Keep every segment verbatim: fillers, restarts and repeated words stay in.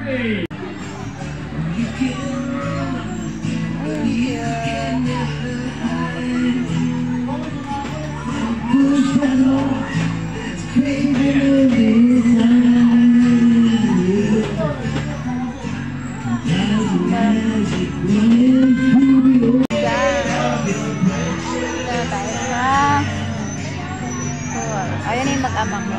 Ayan yung mag-amang mo.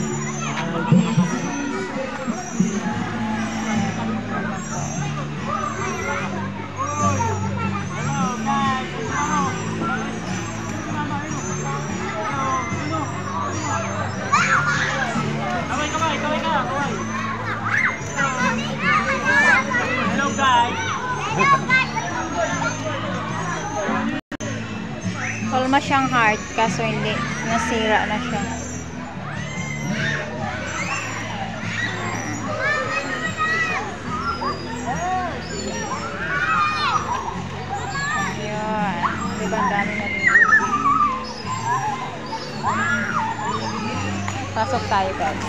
Kaway, kaway, kaway ka, kaway. Hello guys. Kalma siyang heart, kaso hindi. Nasira na siya. Ayan. Diba ang dami na dito. Pasok tayo guys.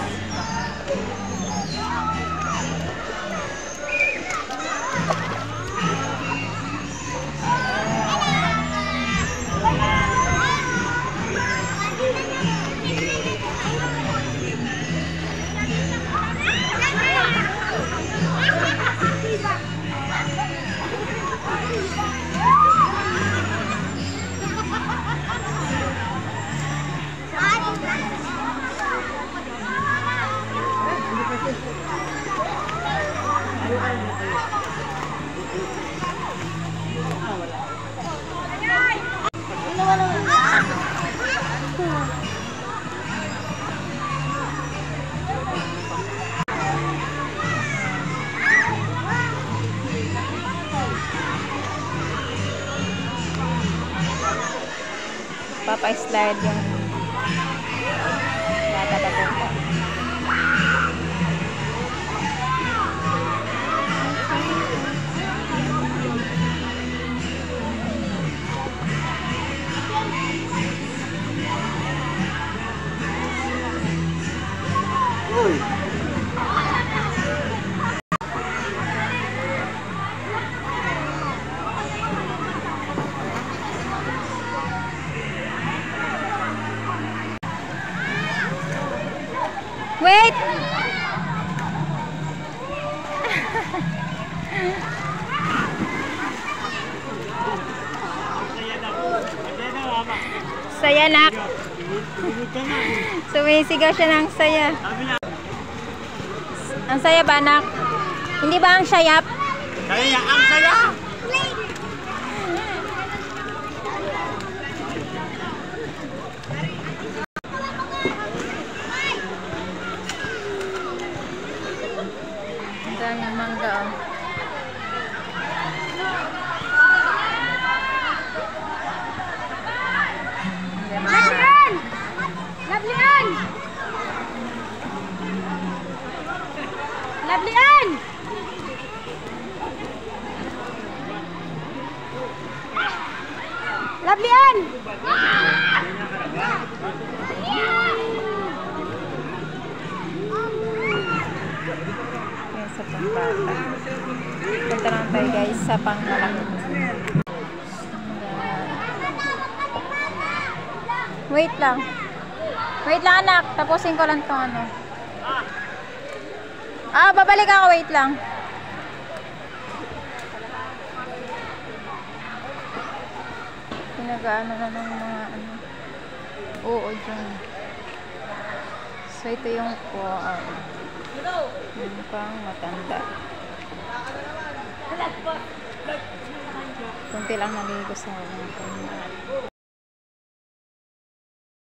Papa-slide yung bata papunta. Uy. Wait! Saya nak. Sumisigaw siya ng saya. Ang saya ba anak? Hindi ba ang sayap? Saya, ang saya! Ang daming mangga oh. Lablian! Lablian! Lablian! Lablian! Yan sa pambata. Punta lang tayo guys sa pangmalaki. Wait lang. Wait lang anak. Tapusin ko lang itong ano. Ah, babalik ako. Wait lang. Pinag-ano na ng mga ano. Oo, dyan. So, ito yung kuwaan. Yung pang matanda. Kunti lang naligo sa mga